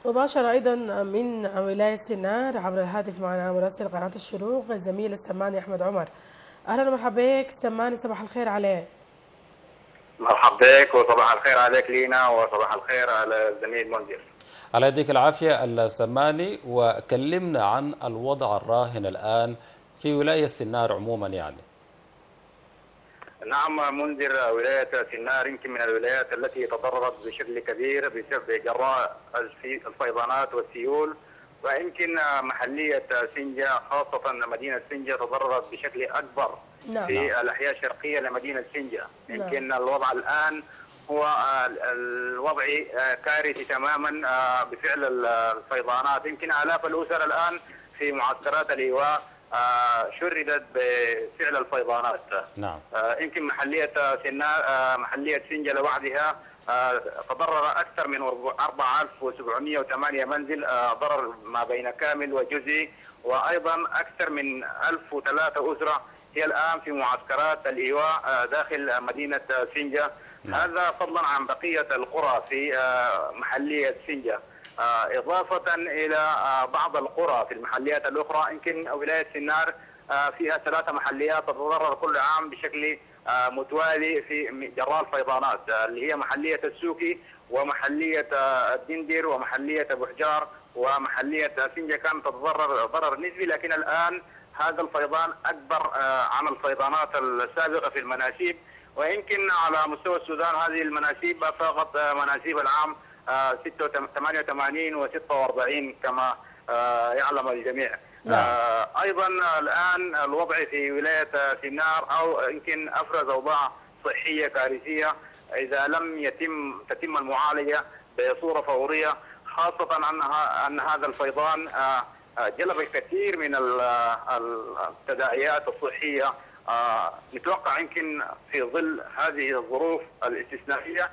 مباشرة أيضا من ولاية سنار عبر الهاتف معنا مراسل قناة الشروق الزميل السماني أحمد عمر. أهلا ومرحبا بك سماني، صباح الخير عليك. مرحبا بك وصباح الخير عليك لينا وصباح الخير على الزميل منذر. على يديك العافية السماني، وكلمنا عن الوضع الراهن الآن في ولاية سنار عموما يعني. نعم منذر، ولاية سنار يمكن من الولايات التي تضررت بشكل كبير بسبب جراء الفيضانات والسيول، ويمكن محلية سنجة خاصة مدينة سنجة تضررت بشكل أكبر في الأحياء الشرقية لمدينة سنجة. يمكن الوضع الآن هو الوضع كارثي تماما بفعل الفيضانات. يمكن آلاف الأسر الآن في معسكرات الإيواء شردت بفعل الفيضانات. نعم. يمكن محلية سنجة لوحدها تضرر أكثر من 4708 منزل، ضرر ما بين كامل وجزئي، وأيضا أكثر من 1003 أسرة هي الآن في معسكرات الإيواء داخل مدينة سنجة. هذا فضلا عن بقية القرى في محلية سنجة، إضافة إلى بعض القرى في المحليات الأخرى. يمكن ولاية سنار فيها 3 محليات تتضرر كل عام بشكل متوالي في جراء الفيضانات، اللي هي محلية السوكي ومحلية الدندر ومحلية أبو حجار ومحلية سنجة. كانت تتضرر ضرر نسبي، لكن الآن هذا الفيضان أكبر عن الفيضانات السابقة في المناسيب. ويمكن على مستوى السودان هذه المناسيب فاقت مناسيب العام 88 و 46 كما يعلم الجميع. أيضا الآن الوضع في ولاية سنار أو يمكن أفرز أوضاع صحية كارثية إذا لم تتم المعالجة بصورة فورية، خاصة أن هذا الفيضان جلب الكثير من التداعيات الصحية. نتوقع يمكن في ظل هذه الظروف الاستثنائية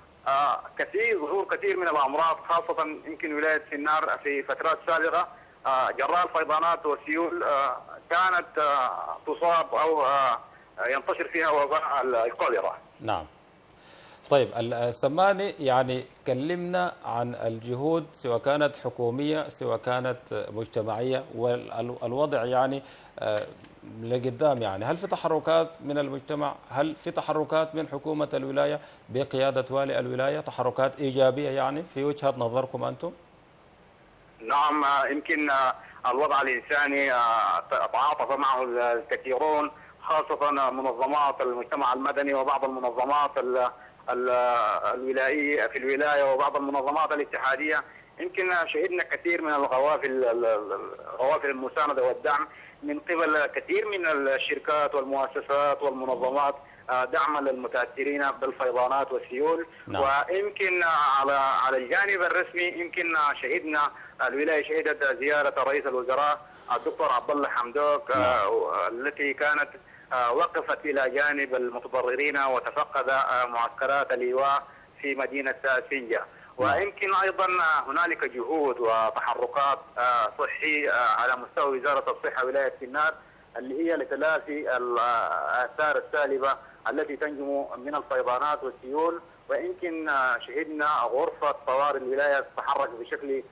ظهور كثير من الأمراض، خاصة يمكن ولاية سنار في فترات سابقة جراء الفيضانات والسيول كانت تصاب أو ينتشر فيها وباء الكوليرا. نعم. طيب السماني، يعني كلمنا عن الجهود سواء كانت حكومية سواء كانت مجتمعية، والوضع يعني لقدام، يعني هل في تحركات من المجتمع؟ هل في تحركات من حكومة الولاية بقيادة والي الولاية، تحركات إيجابية يعني في وجهة نظركم أنتم؟ نعم، يمكن الوضع الإنساني تعاطف معه الكثيرون، خاصة منظمات المجتمع المدني وبعض المنظمات الولائية في الولاية وبعض المنظمات الاتحادية. يمكن شهدنا كثير من الغوافل المساندة والدعم من قبل كثير من الشركات والمؤسسات والمنظمات دعما للمتاثرين بالفيضانات والسيول. نعم. ويمكن على الجانب الرسمي يمكن شهدنا الولاية شهدت زيارة رئيس الوزراء الدكتور عبد الله حمدوك. نعم. التي كانت وقفت إلى جانب المتضررين وتفقد معسكرات الإيواء في مدينة سنجة. ويمكن أيضا هنالك جهود وتحركات صحية على مستوى وزارة الصحة ولاية سنار، اللي هي لتلافي الآثار السالبة التي تنجم من الفيضانات والسيول. ويمكن شهدنا غرفة طوارئ الولاية تتحرك بشكل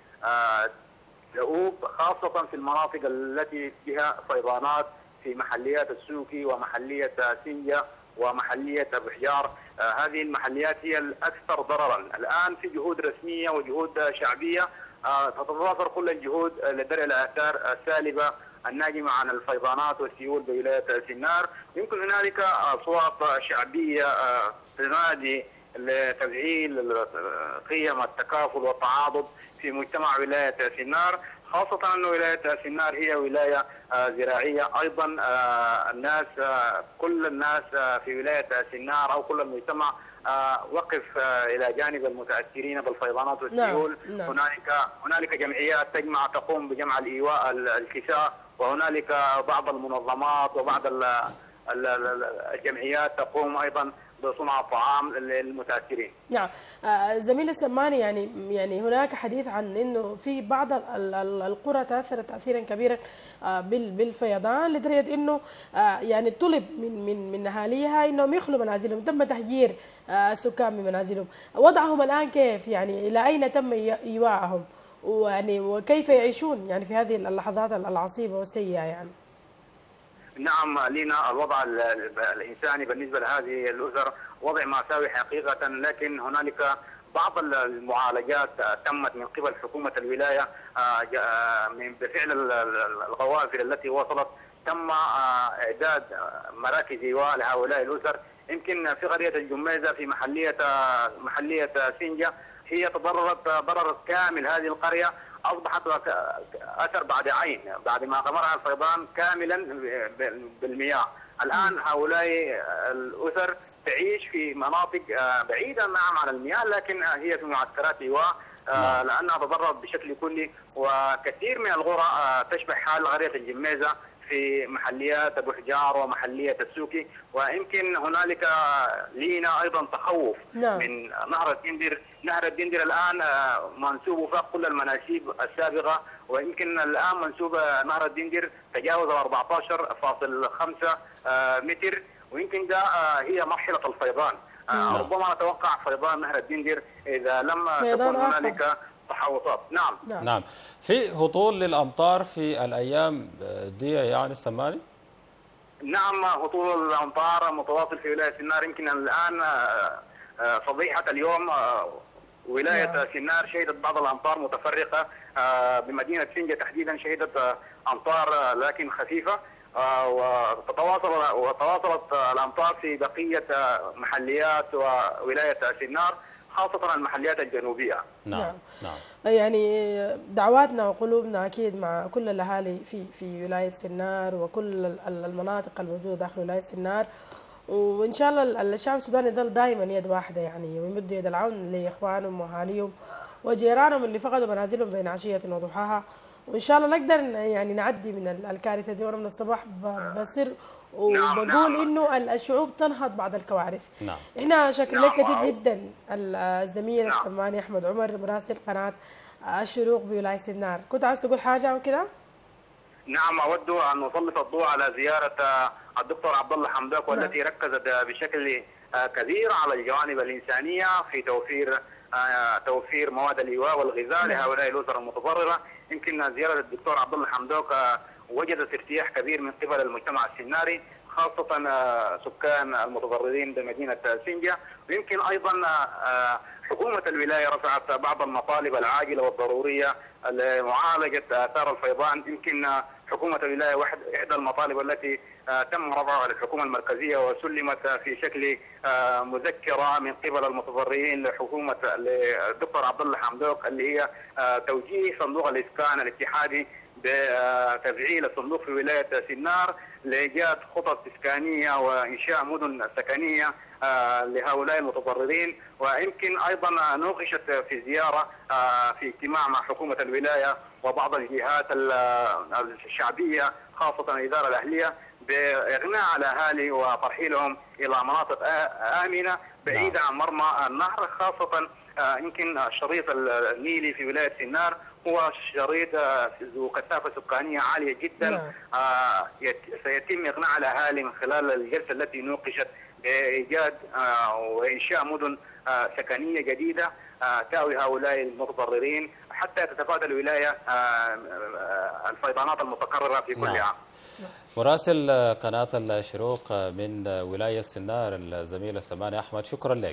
دؤوب، خاصة في المناطق التي فيها فيضانات في محليات السوكي ومحلية سنجة ومحلية أبو حجار. هذه المحليات هي الأكثر ضررا. الآن في جهود رسمية وجهود شعبية تتضافر كل الجهود لدرء الآثار السالبة الناجمة عن الفيضانات والسيول بولاية سنار. يمكن هنالك أصوات شعبية تنادي لتفعيل قيم التكافل والتعاضد في مجتمع ولاية سنار، خاصة أن ولاية سنار هي ولاية زراعية. أيضا كل الناس في ولاية سنار أو كل المجتمع وقف إلى جانب المتأثرين بالفيضانات والسيول. نعم. هنالك جمعيات تقوم بجمع الإيواء الكساء، وهنالك بعض المنظمات وبعض الجمعيات تقوم أيضا بصنع الطعام للمتاثرين. نعم. زميل السماني، يعني هناك حديث عن انه في بعض القرى تاثرت تاثيرا كبيرا بالفيضان، لدرجه انه يعني طلب من اهاليها انهم يخلوا منازلهم، تم تهجير السكان من منازلهم. وضعهم الان كيف؟ يعني الى اين تم ايواءهم؟ ويعني وكيف يعيشون يعني في هذه اللحظات العصيبة والسيئة يعني. نعم، لنا الوضع الإنساني بالنسبة لهذه الأسر وضع مأساوي حقيقة، لكن هنالك بعض المعالجات تمت من قبل حكومة الولاية بفعل القوافل التي وصلت. تم إعداد مراكز إيواء لهؤلاء الأسر. يمكن في قرية الجميزة في محلية سنجة هي ضررت كامل. هذه القرية أصبحت أثر بعد عين بعد ما غمرها الفيضان كاملا بالمياه. الآن هؤلاء الأسر تعيش في مناطق بعيدة نعم عن المياه، لكن هي في معسكرات إيواء لأنها تضررت بشكل كلي. وكثير من القرى تشبه حال قرية الجميزة في محليات أبو حجار ومحلية السوكي. ويمكن هنالك لينا أيضا تخوف من نهر الدندر. نهر الدندر الآن منسوب فوق كل المناسيب السابقة، ويمكن الآن منسوب نهر الدندر تجاوز 14.5 متر، ويمكن ده هي مرحلة الفيضان. ربما نتوقع فيضان نهر الدندر إذا لم تكن هنالك تحوطات. نعم. في هطول للأمطار في الأيام دي يعني السماني؟ نعم، هطول الأمطار متواصل في ولاية سنار. يمكن الآن فضيحة اليوم ولاية سنار شهدت بعض الأمطار متفرقة. بمدينة سنجة تحديدا شهدت أمطار لكن خفيفة، وتواصلت الأمطار في بقية محليات وولاية سنار، خاصة المحليات الجنوبية. نعم. يعني دعواتنا وقلوبنا أكيد مع كل الأهالي في ولاية سنار وكل المناطق الموجودة داخل ولاية سنار، وإن شاء الله الشعب السوداني يظل دائما يد واحدة يعني، ويمد يد العون لإخوانهم وأهاليهم وجيرانهم اللي فقدوا منازلهم بين عشية وضحاها. وإن شاء الله نقدر يعني نعدي من الكارثة دي. وأنا من الصباح بسر وبقول إنه الشعوب تنهض بعد الكوارث. إحنا شكرا لك كثير جدا الزميل السماني أحمد عمر مراسل قناة الشروق بولاية سنار. كنت عايز تقول حاجة أو كده؟ نعم، أود أن أسلط الضوء على زيارة الدكتور عبد الله حمدوك، والتي ركزت بشكل كبير على الجوانب الإنسانية في توفير مواد الإيواء والغذاء لهؤلاء الأسر المتضررة. يمكن زيارة الدكتور عبد الله حمدوك وجدت ارتياح كبير من قبل المجتمع السناري، خاصة سكان المتضررين بمدينة سنجة. ويمكن أيضا حكومة الولاية رفعت بعض المطالب العاجلة والضرورية لمعالجة آثار الفيضان. يمكن حكومة الولاية إحدى المطالب التي تم رفعها للحكومة المركزية وسلمت في شكل مذكرة من قبل المتضررين للدكتور عبد الله حمدوك، اللي هي توجيه صندوق الإسكان الاتحادي بتفعيل الصندوق في ولاية سنار لإيجاد خطط إسكانية وإنشاء مدن سكنية لهؤلاء المتضررين. ويمكن أيضا نوقشت في زيارة في اجتماع مع حكومة الولاية وبعض الجهات الشعبية خاصة الإدارة الأهلية بإغناء الأهالي وترحيلهم إلى مناطق آمنة بعيدة عن مرمى النهر. خاصة يمكن الشريط النيلي في ولاية سنار هو شريط ذو كثافة سكانية عالية جدا. سيتم إقناع الأهالي من خلال الجلسة التي نوقشت بإيجاد وإنشاء مدن سكنية جديدة تأوي هؤلاء المتضررين حتى تتفادى الولاية الفيضانات المتكررة في كل عام. مراسل قناة الشروق من ولاية سنار الزميل السماني أحمد، شكرا لك.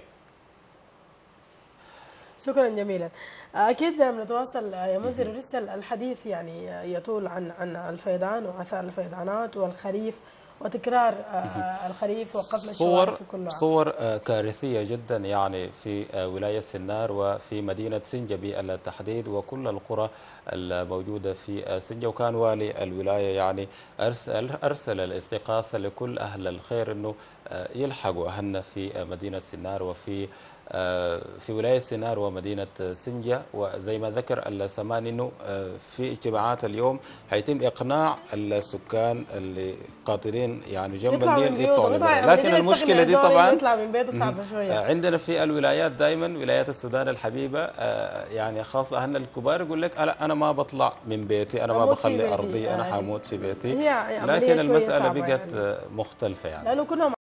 شكرا جميلا. اكيد بنتواصل يا منذر. لسه الحديث يعني يطول عن الفيضان واثار الفيضانات والخريف وتكرار الخريف وقفل الشوارع في كل عام. صور كارثيه جدا يعني في ولايه سنار وفي مدينه سنجة بالتحديد وكل القرى الموجوده في سنجة. وكان والي الولايه يعني ارسل الاستغاثه لكل اهل الخير انه يلحقوا اهلنا في مدينه سنار وفي ولاية سنار ومدينة سنجة. وزي ما ذكر السماني انه في اجتماعات اليوم حيتم اقناع السكان اللي قاطرين يعني جنب النيل يطلعوا لبرا. لكن المشكلة دي طبعا عندنا في الولايات دائما ولايات السودان الحبيبة يعني خاصة اهلنا الكبار يقول لك انا ما بطلع من بيتي، انا ما بخلي ارضي، انا حموت في بيتي. لكن المسألة بقت مختلفة يعني.